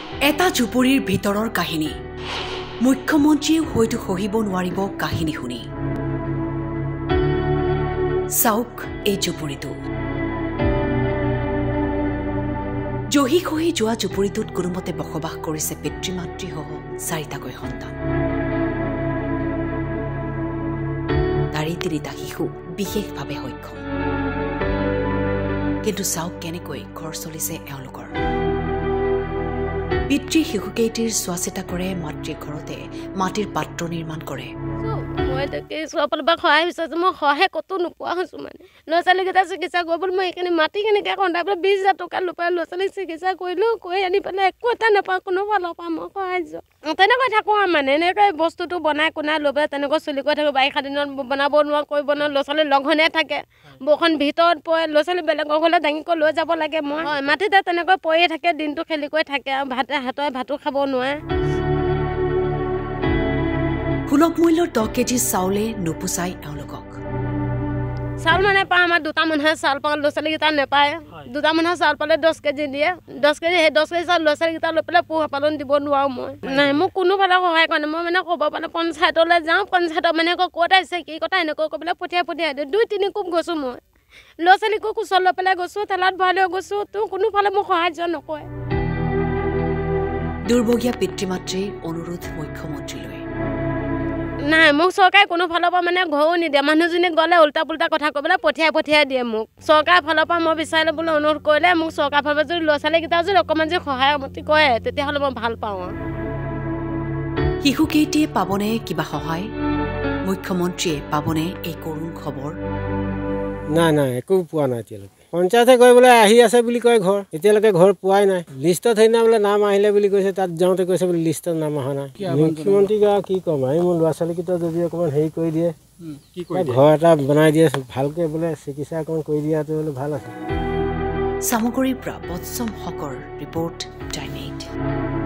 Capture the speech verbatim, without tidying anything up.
এটা জুপুৰীৰ ভিতৰৰ কাহিনী মুখ্যমন্ত্ৰীয়ে হয়তো সহিব নোৱাৰিব কাহিনী শুনি চাওক এই জুপুৰীটো জহি খহি যোৱা জুপুৰীটোত কোনোমতে বসবাস কৰিছে পিতৃ মাতৃসহ চাৰিটাকৈ সন্তান তাৰে তিনিটা শিশু বিশেষভাৱে সক্ষম কিন্তু চাওক কেনেকৈ ঘৰ চলিছে এওঁলোকৰ পিতৃ শিশুকেইটিৰ চোৱাচিতা কৰে মাতৃ ঘৰতে মাটিৰ পাত্ৰ নিৰ্মাণ কৰে মই তাকে সফল বা সহায় হৈছে মই সহায় কতো নোপোৱা হৈছো মানে ল'ৰা ছোৱালীকেইটা চিকিৎসা কৰিবলৈ মই এইখিনি মাটি কেনেকৈ কণ্ডাই পেলাই বিছ হাজাৰ টকা লুপাই ল'ৰা ছোৱালীক চিকিৎসা কৰিলোঁ কৰি আনি পেলাই একো এটা নাপাওঁ কোনো ফালৰ পৰা মই সাহাৰ্য তেনেকৈ থাকোঁ আৰু মানে এনেকৈ বস্তুটো বনাই কোনাই লৈ পেলাই তেনেকৈ চলি কৰি থাকোঁ বাৰিষা দিনত বনাব নোৱাৰা কৰিব নোৱাৰোঁ ল'ৰা ছোৱালী লঘনে থাকে বৰষুণ ভিতৰত পৰে ল'ৰা ছোৱালী বেলেগৰ ঘৰলৈ দাঙি কৰি লৈ যাব লাগে মই হয় মাটিতে তেনেকৈ পৰিয়ে থাকে দিনটো খেলি কৰি থাকে আৰু ভাতে হাতৰে ভাতো খাব নোৱাৰে সুলভ মূল্যৰ দহ কেজি চাউলে নোপোচাই এওঁলোকক চাউল মানে পাওঁ আমাৰ দুটা মানুহে চাউল পাওঁ ল'ৰা ছোৱালীকেইটা নাপায় দুটা মানুহে চাউল পালে দহ কেজি দিয়ে দহ কেজি সেই দহ কেজি চাউল ল'ৰা ছোৱালীকেইটা লৈ পেলাই পোহপালন দিব নোৱাৰোঁ মই নাই মোক কোনোফালে সহায় কৰে নাই মই মানে ক'ব পালে পঞ্চায়তলৈ যাওঁ পঞ্চায়তৰ মানে আকৌ ক'ত আহিছে কি কথা এনেকৈ কৈ পেলাই পঠিয়াই পঠিয়াই দিয়ে দুই তিনি কোপ গৈছোঁ মই ল'ৰা ছোৱালীকো কোচত লৈ পেলাই গৈছোঁ ঠেলাত ভৰাই লৈ গৈছোঁ তোৰ কোনোফালে মোক সাহাৰ্য নকৰে দুৰ্ভগীয়া পিতৃ মাতৃৰ অনুৰোধ মুখ্যমন্ত্ৰীলৈ নাই মোক চৰকাৰে কোনো ফালৰ পৰা মানে ঘৰো নিদিয়ে মানুহজনী গ'লে উল্টা পুল্টা কথা কৈ পেলাই পঠিয়াই পঠিয়াই দিয়ে মোক চৰকাৰৰ ফালৰ পৰা মই বিচাৰি ল'বলৈ অনুৰোধ কৰিলে মোক চৰকাৰৰ ফালৰ পৰা যদি ল'ৰা ছোৱালীকেইটা যদি অকণমান যদি সহায়মতি কৰে তেতিয়াহ'লে মই ভাল পাওঁ শিশুকেইটিয়ে পাবনে কিবা সহায় মুখ্যমন্ত্ৰীয়ে পাবনে এই কৰুণ খবৰ নাই নাই একো পোৱা নাই এতিয়ালৈকে পঞ্চায়তে গৈ বোলে আহি আছে বুলি কয় ঘৰ এতিয়ালৈকে ঘৰ পোৱাই নাই লিষ্টত সেইদিনা বোলে নাম আহিলে বুলি কৈছে তাত যাওঁতে কৈছে বোলে লিষ্টত নাম অহা নাই মুখ্যমন্ত্ৰীক আৰু কি ক'ম এই মোৰ ল'ৰা ছোৱালীকেইটা যদি অকণমান হেৰি কৰি দিয়ে ঘৰ এটা বনাই দিয়ে ভালকৈ বোলে চিকিৎসা অকণমান কৰি দিয়াটো বোলে ভাল আছে সামগ্ৰীৰ পৰা বৎসম হকৰ ৰিপৰ্ট টাইম এইট